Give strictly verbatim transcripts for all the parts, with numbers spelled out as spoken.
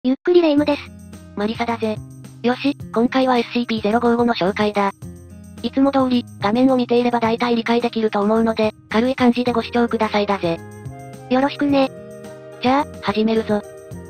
ゆっくりレ夢ムです。 マリサだぜ。よし、今回は エスシーピーゼロごじゅうご の紹介だ。いつも通り、画面を見ていれば大体理解できると思うので、軽い感じでご視聴くださいだぜ。 よろしくね。 じゃあ、始めるぞ。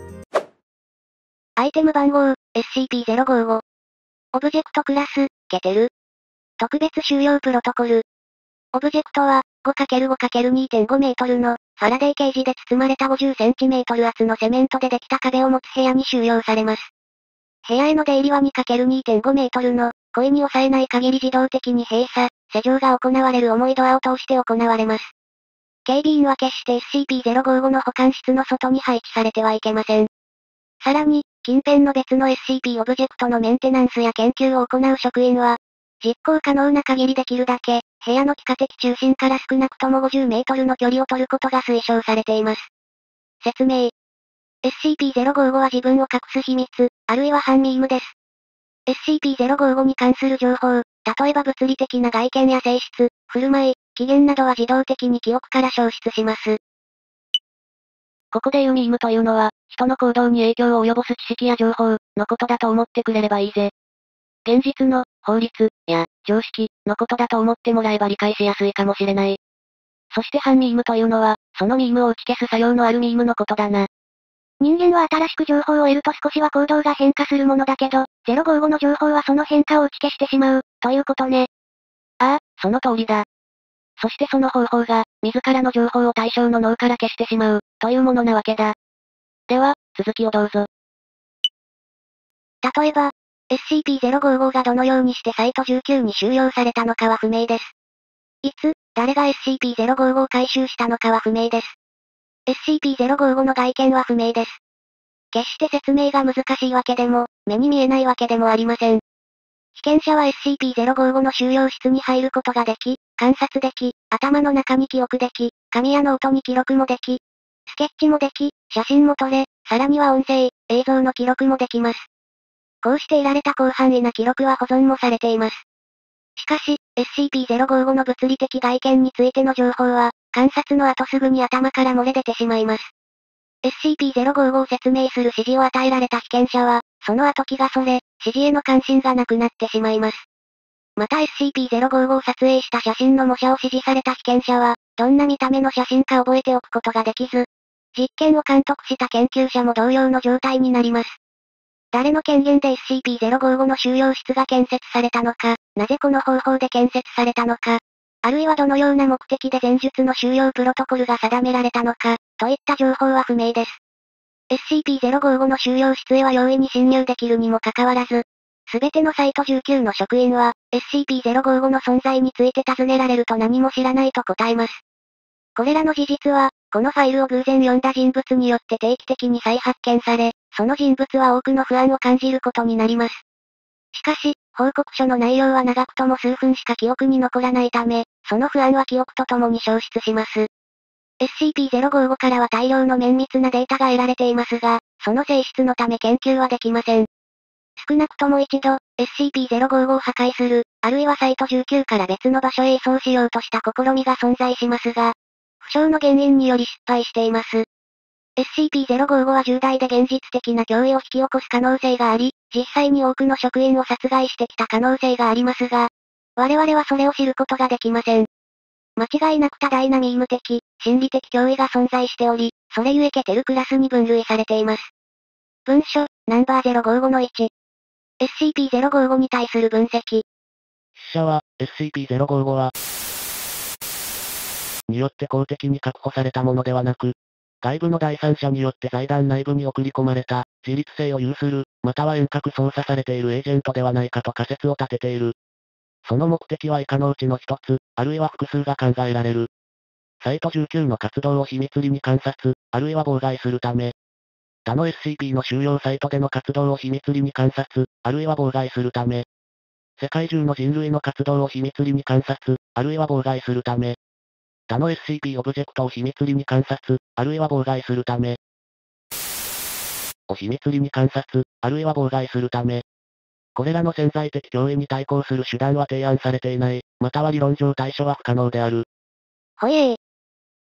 アイテム番号、エスシーピーゼロごじゅうご。オブジェクトクラス、ケテル。特別収容プロトコル。オブジェクトは、ごかけるごかけるにてんご メートルの、ファラデーケージで包まれたごじゅっセンチメートル厚のセメントでできた壁を持つ部屋に収容されます。部屋への出入りは にかけるにてんご メートルの、故意に抑えない限り自動的に閉鎖、施錠が行われる重いドアを通して行われます。警備員は決して エスシーピーゼロごじゅうご の保管室の外に配置されてはいけません。さらに、近辺の別の エスシーピー オブジェクトのメンテナンスや研究を行う職員は、実行可能な限りできるだけ、部屋の地下的中心から少なくともごじゅうメートルの距離を取ることが推奨されています。説明。エスシーピーゼロごじゅうご は自分を隠す秘密、あるいは反ミームです。エスシーピーゼロごじゅうご に関する情報、例えば物理的な外見や性質、振る舞い、起源などは自動的に記憶から消失します。 ここで言うミームというのは、人の行動に影響を及ぼす知識や情報のことだと思ってくれればいいぜ。現実の、法律、や、常識、のことだと思ってもらえば理解しやすいかもしれない。そして反ミームというのは、そのミームを打ち消す作用のあるミームのことだな。 人間は新しく情報を得ると少しは行動が変化するものだけど、ゼロごじゅうごの情報はその変化を打ち消してしまう、ということね。 ああ、その通りだ。そしてその方法が、自らの情報を対象の脳から消してしまう、というものなわけだ。では、続きをどうぞ。 例えば、エスシーピーゼロごじゅうご がどのようにしてサイトじゅうきゅうに収容されたのかは不明です。いつ、誰が エスシーピーゼロごじゅうご を回収したのかは不明です。エスシーピーゼロごじゅうご の外見は不明です。決して説明が難しいわけでも、目に見えないわけでもありません。被験者は エスシーピーゼロごじゅうご の収容室に入ることができ、観察でき、頭の中に記憶でき、紙やノートに記録もでき、スケッチもでき、写真も撮れ、さらには音声、映像の記録もできます。こうして得られた広範囲な記録は保存もされています。しかし、エスシーピーゼロごじゅうご の物理的外見についての情報は、観察の後すぐに頭から漏れ出てしまいます。エスシーピーゼロごじゅうご を説明する指示を与えられた被験者は、その後気がそれ、指示への関心がなくなってしまいます。また エスシーピーゼロごじゅうご を撮影した写真の模写を指示された被験者は、どんな見た目の写真か覚えておくことができず、実験を監督した研究者も同様の状態になります。誰の権限で エスシーピーゼロごじゅうご の収容室が建設されたのか、なぜこの方法で建設されたのか、あるいはどのような目的で前述の収容プロトコルが定められたのか、といった情報は不明です。エスシーピーゼロごじゅうご の収容室へは容易に侵入できるにもかかわらず、すべてのサイトじゅうきゅうの職員は、エスシーピーゼロごじゅうご の存在について尋ねられると何も知らないと答えます。これらの事実は、このファイルを偶然読んだ人物によって定期的に再発見され、その人物は多くの不安を感じることになります。しかし、報告書の内容は長くとも数分しか記憶に残らないため、その不安は記憶とともに消失します。エスシーピーゼロごじゅうご からは大量の綿密なデータが得られていますが、その性質のため研究はできません。少なくとも一度、エスシーピーゼロごじゅうご を破壊する、あるいはサイトじゅうきゅうから別の場所へ移送しようとした試みが存在しますが、負傷の原因により失敗しています。エスシーピーゼロごじゅうご は重大で現実的な脅威を引き起こす可能性があり、実際に多くの職員を殺害してきた可能性がありますが、我々はそれを知ることができません。間違いなく多大なミーム的、心理的脅威が存在しており、それゆえケテルクラスに分類されています。文書、ナンバーゼロごじゅうごのいち。エスシーピーゼロごじゅうご に対する分析。 筆者は、エスシーピーゼロごじゅうご は、によって公的に確保されたものではなく、外部の第三者によって財団内部に送り込まれた、自律性を有する、または遠隔操作されているエージェントではないかと仮説を立てている。その目的は以下のうちの一つ、あるいは複数が考えられる。サイトじゅうきゅうの活動を秘密裏に観察、あるいは妨害するため。他の エスシーピー の収容サイトでの活動を秘密裏に観察、あるいは妨害するため。世界中の人類の活動を秘密裏に観察、あるいは妨害するため。他の エスシーピー オブジェクトを秘密裏に観察、あるいは妨害するため。を秘密裏に観察、あるいは妨害するため。これらの潜在的脅威に対抗する手段は提案されていない、または理論上対処は不可能である。 ほえー。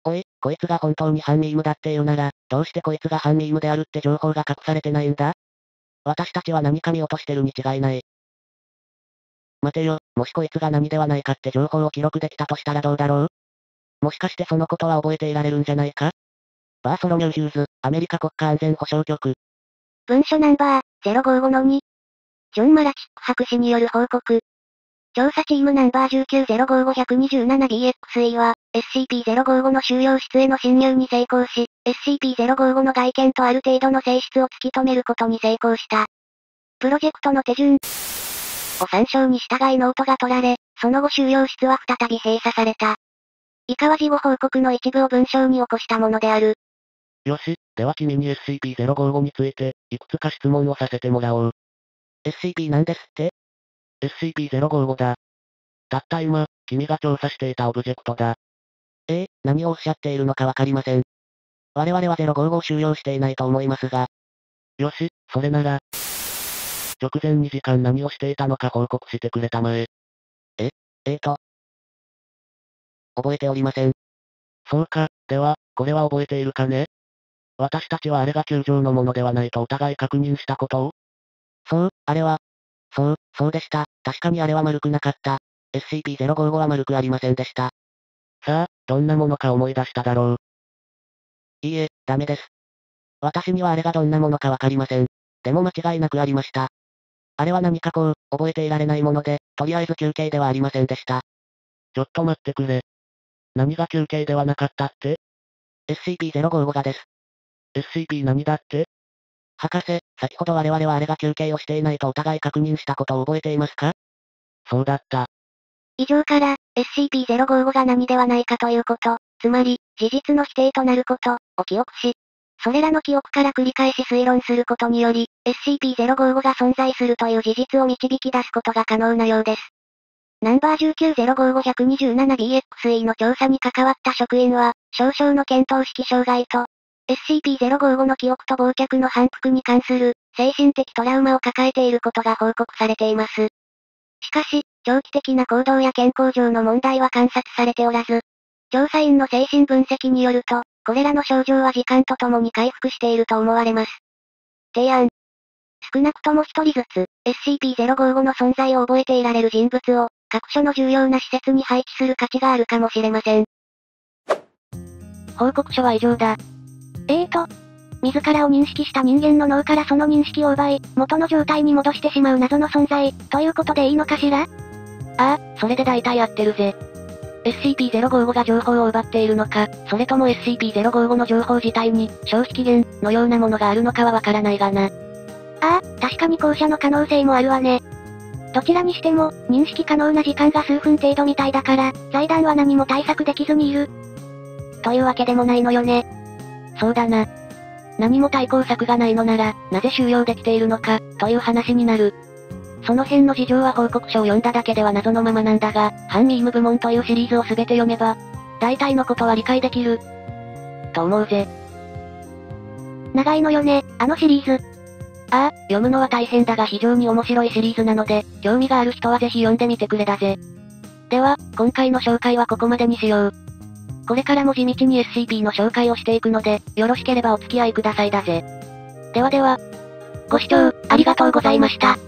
おい、こいつが本当に反ミームだっていうなら、どうしてこいつが反ミームであるって情報が隠されてないんだ？私たちは何か見落としてるに違いない。待てよ、もしこいつが何ではないかって情報を記録できたとしたらどうだろう？もしかしてそのことは覚えていられるんじゃないか？バーソロミュー・ヒューズ、アメリカ国家安全保障局。 文書ナンバー ゼロごーごのに。ジョン・マラチック博士による報告。調査チームナンバー じゅうきゅうゼロごーごいちにななビーエックスイー は、エスシーピーゼロごーご の収容室への侵入に成功し、エスシーピーゼロごーご の外見とある程度の性質を突き止めることに成功した。プロジェクトの手順を参照に従いノートが取られ、その後収容室は再び閉鎖された。以下は事後報告の一部を文章に起こしたものである。 よし、では君に エスシーピーゼロごーご について、いくつか質問をさせてもらおう。エスシーピー なんですって？ エスシーピーゼロごーご だ。たった今、君が調査していたオブジェクトだ。ええ、何をおっしゃっているのかわかりません。我々はゼロごーごを収容していないと思いますが。よし、それなら。直前に時間何をしていたのか報告してくれたまえ。え、えーと。覚えておりません。そうか、では、これは覚えているかね？私たちはあれが球場のものではないとお互い確認したことを？そう、あれは。そう、そうでした。確かにあれは丸くなかった。エスシーピーゼロごーご は丸くありませんでした。さあ、どんなものか思い出しただろう。いいえ、ダメです。私にはあれがどんなものかわかりません。でも間違いなくありました。あれは何かこう、覚えていられないもので、とりあえず休憩ではありませんでした。ちょっと待ってくれ。何が休憩ではなかったって？ エスシーピーゼロごーご がです。エスシーピー 何だって？博士、先ほど我々はあれが休憩をしていないとお互い確認したことを覚えていますか？そうだった。 以上から、エスシーピーゼロごーご が何ではないかということ、つまり、事実の否定となること、を記憶し、それらの記憶から繰り返し推論することにより、エスシーピーゼロごーご が存在するという事実を導き出すことが可能なようです。ナンバー じゅうきゅうゼロごーごいちにななビーエックスイー の調査に関わった職員は、少々の見当識障害と、エスシーピーゼロごーご の記憶と忘却の反復に関する、精神的トラウマを抱えていることが報告されています。しかし、長期的な行動や健康上の問題は観察されておらず、調査員の精神分析によると、これらの症状は時間とともに回復していると思われます。提案。少なくとも一人ずつ、エスシーピーゼロごーご の存在を覚えていられる人物を、各所の重要な施設に配置する価値があるかもしれません。 報告書は以上だ。 えーと、自らを認識した人間の脳からその認識を奪い、元の状態に戻してしまう謎の存在、ということでいいのかしら？ああ、それで大体合ってるぜ。エスシーピーゼロごーご が情報を奪っているのか、それとも エスシーピーゼロごーご の情報自体に、消費期限、のようなものがあるのかはわからないがな。 ああ、確かに後者の可能性もあるわね。どちらにしても、認識可能な時間が数分程度みたいだから、財団は何も対策できずにいる。というわけでもないのよね。 そうだな。何も対抗策がないのなら、なぜ収容できているのか、という話になる。その辺の事情は報告書を読んだだけでは謎のままなんだが、反ミーム部門というシリーズを全て読めば、大体のことは理解できる。と思うぜ。 長いのよね、あのシリーズ。 ああ、読むのは大変だが非常に面白いシリーズなので、興味がある人はぜひ読んでみてくれだぜ。では、今回の紹介はここまでにしよう。これからも地道に エスシーピー の紹介をしていくので、よろしければお付き合いくださいだぜ。ではでは、 ご視聴、ありがとうございました。